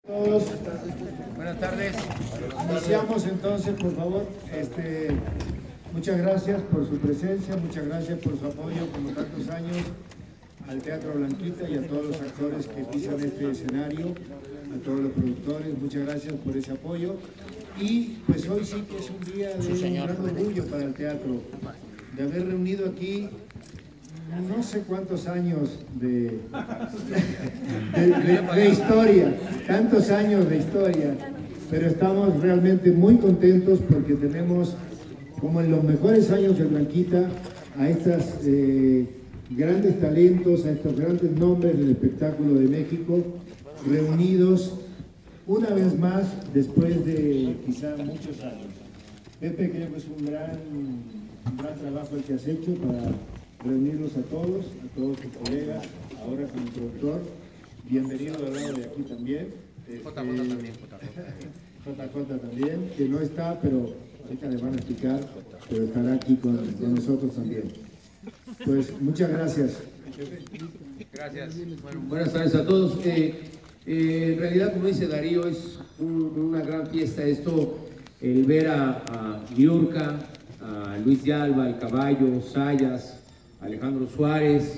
Todos. Buenas tardes. Iniciamos entonces, por favor. Muchas gracias por su presencia, muchas gracias por su apoyo como tantos años al Teatro Blanquita y a todos los actores que pisan este escenario, a todos los productores, muchas gracias por ese apoyo. Y pues hoy sí que es un día de un gran orgullo para el teatro, de haber reunido aquí no sé cuántos años de historia, tantos años de historia, pero estamos realmente muy contentos porque tenemos, como en los mejores años de Blanquita, a estos grandes talentos, a estos grandes nombres del espectáculo de México, reunidos una vez más después de quizá muchos años. Pepe, creo que es un gran trabajo el que has hecho para reunirlos a todos tus colegas, ahora como productor. Bienvenido al lado de aquí también. JJ también. JJ también, que no está, pero ahorita le van a explicar, pero estará aquí con nosotros también. Pues muchas gracias. Gracias. Bueno, buenas tardes a todos. En realidad, como dice Darío, es una gran fiesta esto, el ver a Niurka, a Luis de Alba, El Caballo, Sayas, Alejandro Suárez.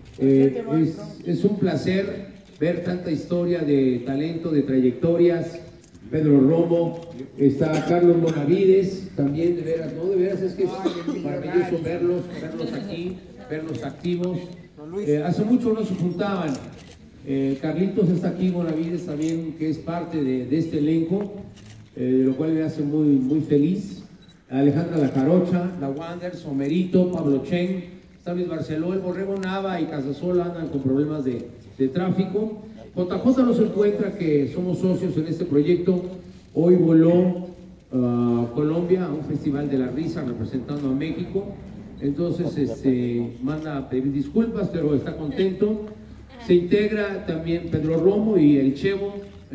Es un placer ver tanta historia de talento, de trayectorias. Pedro Romo, está Carlos Bonavides, también de veras es que es maravilloso verlos aquí, verlos activos. Hace mucho no se juntaban. Carlitos está aquí, Bonavides también, que es parte de este elenco, de lo cual me hace muy feliz. Alejandra La Jarocha, La Wander, Somerito, Pablo Chen, Luis Barceló, el Borrego Nava y Casasola andan con problemas de tráfico. JJ nos encuentra que somos socios en este proyecto. Hoy voló a Colombia a un festival de la risa representando a México. Entonces manda a pedir disculpas, pero está contento. Se integra también Pedro Romo y el Chevo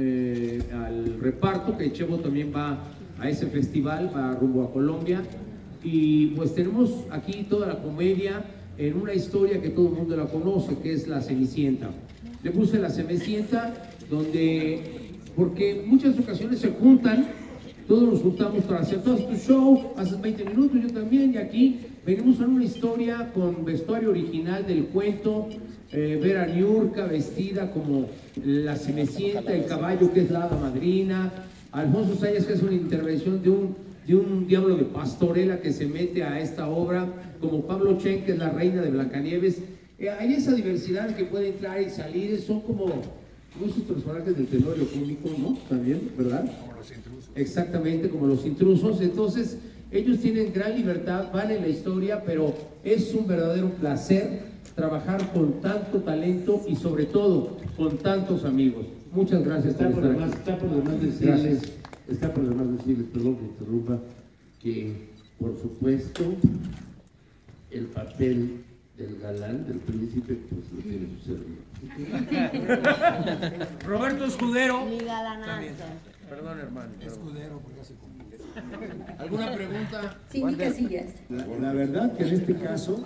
al reparto, que el Chevo también va a ese festival, va rumbo a Colombia. Y pues tenemos aquí toda la comedia en una historia que todo el mundo la conoce, que es La Cenicienta. Le puse La Cenicienta porque muchas ocasiones se juntan, todos nos juntamos para hacer todo tu show, haces 20 minutos, yo también, y aquí venimos a una historia con vestuario original del cuento, ver a Niurka vestida como La Cenicienta, El Caballo, que es la hada madrina, Alfonso Sayas, que es una intervención de un diablo de pastorela que se mete a esta obra, como Pablo Chen, que es la reina de Blancanieves. Hay esa diversidad que puede entrar y salir, son como esos personajes del telorio cómico, ¿no? También, ¿verdad? Como los intrusos. Exactamente, como los intrusos. Entonces, ellos tienen gran libertad, vale la historia, pero es un verdadero placer trabajar con tanto talento y sobre todo con tantos amigos. Muchas gracias por estar aquí. Está por demás decirles, perdón que interrumpa, que por supuesto el papel del galán, del príncipe, pues lo tiene su servidor. Roberto Escudero. Mi galanazo. Perdón, hermano. Escudero, porque hace como... ¿Alguna pregunta? Cindy Casillas. La verdad que en este caso,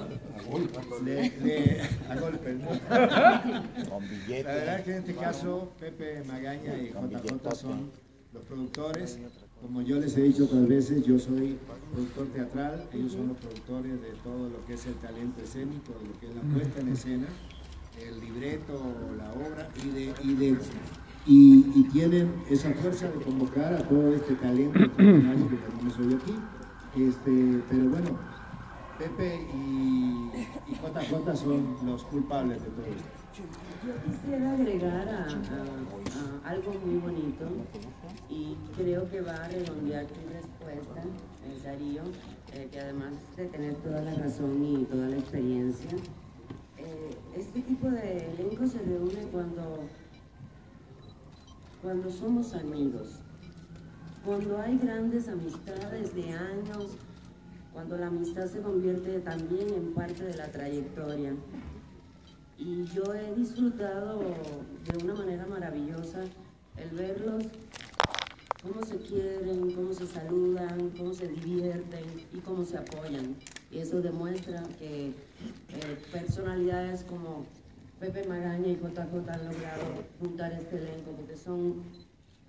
a golpe, ¿no? La verdad que en este caso, Pepe Magaña y JJ son los productores. Como yo les he dicho otras veces, yo soy productor teatral, ellos son los productores de todo lo que es el talento escénico, de lo que es la puesta en escena, el libreto, la obra, y tienen esa fuerza de convocar a todo este talento extraordinario que tenemos hoy aquí. Pero bueno, Pepe y JJ son los culpables de todo esto. Yo quisiera agregar a algo muy bonito y creo que va a redondear tu respuesta, Darío, que además de tener toda la razón y toda la experiencia, este tipo de elenco se reúne cuando somos amigos, cuando hay grandes amistades de años, cuando la amistad se convierte también en parte de la trayectoria. Y yo he disfrutado de una manera maravillosa el verlos, cómo se quieren, cómo se saludan, cómo se divierten y cómo se apoyan. Y eso demuestra que personalidades como Pepe Magaña y JJ han logrado juntar este elenco, porque son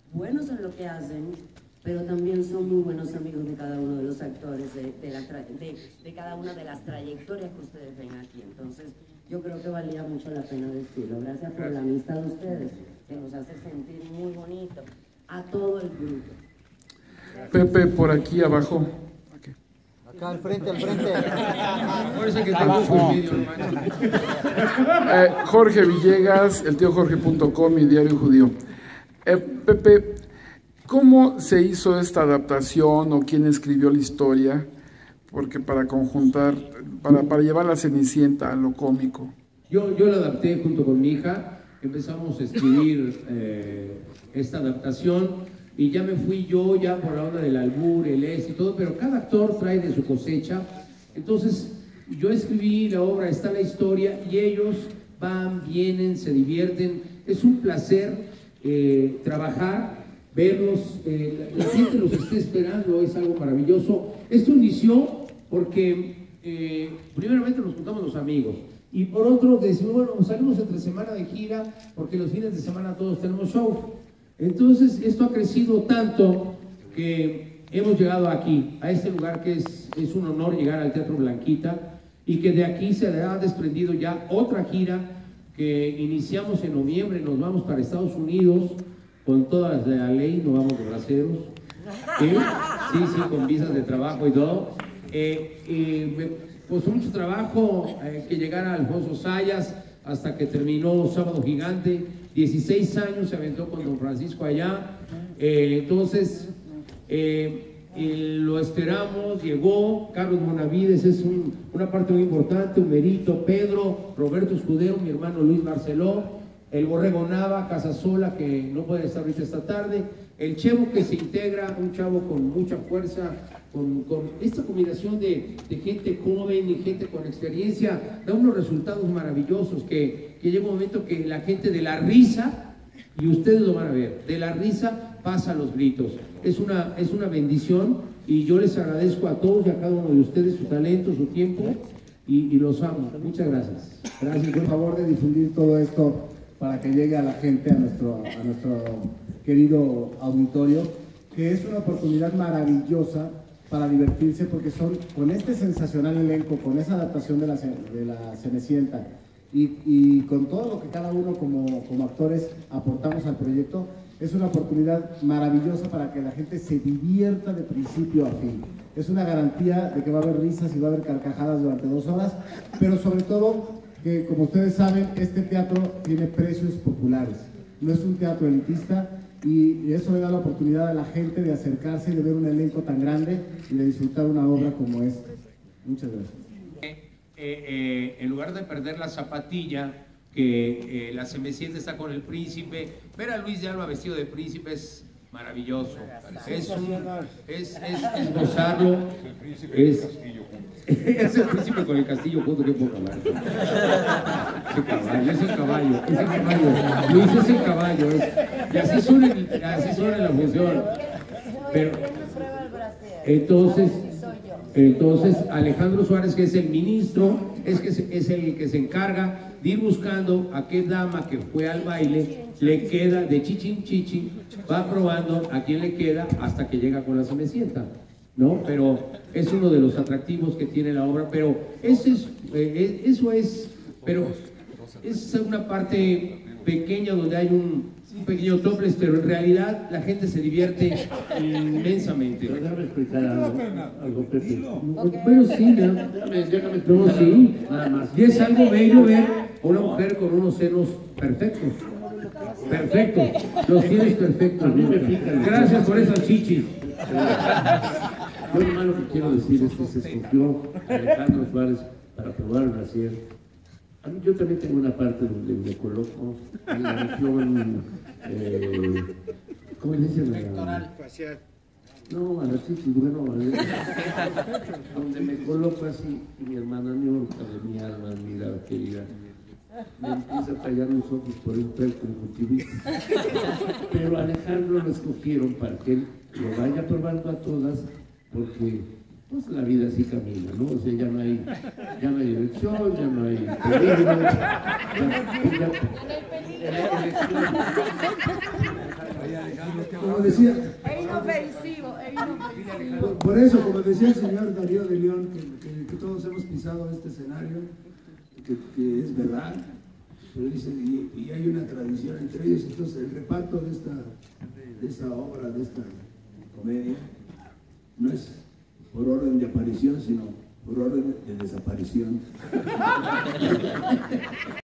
buenos en lo que hacen, pero también son muy buenos amigos de cada uno de los actores, de cada una de las trayectorias que ustedes ven aquí. Entonces, yo creo que valía mucho la pena decirlo. Gracias por la amistad de ustedes, que nos hace sentir muy bonito a todo el grupo. Pepe, por aquí abajo. Acá al frente, al frente. Parece que tengo un medio, hermano. Jorge Villegas, eltiojorge.com, mi diario judío. Pepe, ¿cómo se hizo esta adaptación o quién escribió la historia? Porque para conjuntar, para llevar la Cenicienta a lo cómico. Yo la adapté junto con mi hija, empezamos a escribir esta adaptación y ya me fui yo ya por la onda del albur, el y todo, pero cada actor trae de su cosecha. Entonces yo escribí la obra, está la historia y ellos van, vienen, se divierten. Es un placer trabajar, verlos, la gente los está esperando, es algo maravilloso. Esto inició porque primeramente nos juntamos los amigos y por otro decimos, bueno, salimos entre semana de gira porque los fines de semana todos tenemos show. Entonces esto ha crecido tanto que hemos llegado aquí, a este lugar que es un honor llegar al Teatro Blanquita y que de aquí se ha desprendido ya otra gira que iniciamos en noviembre, nos vamos para Estados Unidos con toda la ley, no vamos de braceros, sí, con visas de trabajo y todo. Me costó mucho trabajo que llegara Alfonso Sayas hasta que terminó Sábado Gigante. 16 años se aventó con don Francisco allá. Entonces lo esperamos, llegó Carlos Bonavides, es una parte muy importante, Humerito, Pedro, Roberto Escudero, mi hermano Luis Barceló, el Borrego Nava, Casasola, que no puede estar ahorita esta tarde, el Chevo que se integra, un chavo con mucha fuerza, con esta combinación de gente joven y gente con experiencia, da unos resultados maravillosos que llega un momento que la gente de la risa, y ustedes lo van a ver, de la risa pasa a los gritos. Es una bendición y yo les agradezco a todos y a cada uno de ustedes su talento, su tiempo y los amo. Muchas gracias. Gracias, por favor, de difundir todo esto para que llegue a la gente, a nuestro querido auditorio, que es una oportunidad maravillosa para divertirse, porque son con este sensacional elenco, con esa adaptación de la Cenicienta y con todo lo que cada uno como actores aportamos al proyecto, es una oportunidad maravillosa para que la gente se divierta de principio a fin. Es una garantía de que va a haber risas y va a haber carcajadas durante 2 horas, pero sobre todo que, como ustedes saben, este teatro tiene precios populares, no es un teatro elitista, y eso le da la oportunidad a la gente de acercarse y de ver un elenco tan grande y de disfrutar una obra como esta. Muchas gracias. En lugar de perder la zapatilla, que la Cenicienta está con el príncipe, ver a Luis de Alba vestido de príncipe es maravilloso, es gozarlo, es el príncipe con el castillo junto, qué poca madre. Es el caballo, Luis es el caballo, y así suena en la función. Pero entonces Alejandro Suárez, que es el ministro, es el que se encarga de ir buscando a qué dama que fue al baile le queda de chichin, va probando a quién le queda hasta que llega con la Cenicienta, ¿no? Pero es uno de los atractivos que tiene la obra, pero eso es una parte pequeña donde hay un pequeño topless, pero en realidad la gente se divierte inmensamente. Déjame explicar algo, Pepe. Bueno, sí, déjame, no, sí, nada más. Y es algo bello ver a una mujer con unos senos perfectos. Los tienes perfectos. Gracias por esas chichis. Yo lo malo que quiero decir es que se escogió Alejandro Suárez para probar el brasier. A mí yo también tengo una parte donde me coloco en la región, ¿cómo le dicen? No, a la chichi, bueno, donde me coloco así, y mi hermana Niurka, de mi alma, mira, querida, me empieza a tallar los ojos por un conjuntivitis. Pero a Alejandro lo escogieron para que él lo vaya probando a todas, porque pues la vida así camina, ¿no? O sea, ya no hay dirección, ya no hay peligro. como decía, Es inofensivo, es inofensivo. por eso, como decía el señor Darío de León, que todos hemos pisado este escenario, que es verdad, pero dice, y hay una tradición entre ellos. Entonces el reparto de esta obra, de esta comedia, no es por orden de aparición, sino por orden de desaparición.